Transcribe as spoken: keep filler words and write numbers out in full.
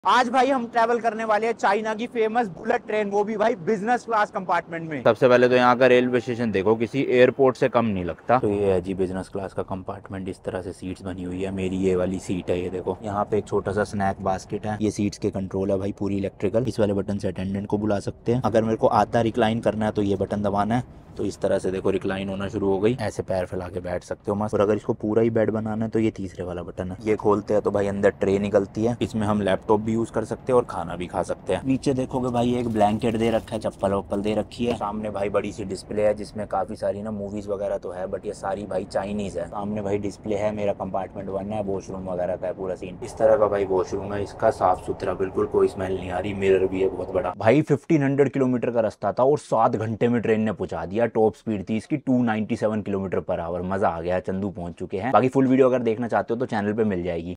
आज भाई हम ट्रैवल करने वाले हैं चाइना की फेमस बुलेट ट्रेन, वो भी भाई बिजनेस क्लास कंपार्टमेंट में। सबसे पहले तो यहाँ का रेलवे स्टेशन देखो, किसी एयरपोर्ट से कम नहीं लगता। तो ये है जी बिजनेस क्लास का कंपार्टमेंट, इस तरह से सीट्स बनी हुई है। मेरी ये वाली सीट है, ये देखो। यहाँ पे एक छोटा सा स्नैक बास्केट है। ये सीट्स के कंट्रोल है भाई, पूरी इलेक्ट्रिकल। इस वाले बटन से अटेंडेंट को बुला सकते हैं। अगर मेरे को आधा रिक्लाइन करना है तो ये बटन दबाना है, तो इस तरह से देखो रिक्लाइन होना शुरू हो गई। ऐसे पैर फैला के बैठ सकते हो मस्त। और अगर इसको पूरा ही बेड बनाना है तो ये तीसरे वाला बटन है। ये खोलते हैं तो भाई अंदर ट्रे निकलती है। इसमें हम लैपटॉप भी यूज कर सकते हैं और खाना भी खा सकते हैं। नीचे देखोगे भाई एक ब्लैंकेट दे रखा है, चप्पल वप्पल दे रखी है। सामने भाई बड़ी सी डिस्प्ले है जिसमें काफी सारी ना मूवीज वगैरह तो है, बट ये सारी भाई चाइनीज है। सामने भाई डिस्प्ले है, मेरा कंपार्टमेंट वन है, वॉशरूम वगैरह का है पूरा सीन। इस तरह का भाई वॉशरूम है, इसका साफ सुथरा, बिल्कुल कोई स्मेल नहीं आ रही। मिरर भी है बहुत बड़ा। भाई फिफ्टीन हंड्रेड किलोमीटर का रास्ता था और सात घंटे में ट्रेन ने पहुंचा दिया। टॉप स्पीड थी इसकी two ninety seven kilometre per hour. मजा आ गया, चंदू पहुंच चुके हैं। बाकी फुल वीडियो अगर देखना चाहते हो तो चैनल पे मिल जाएगी।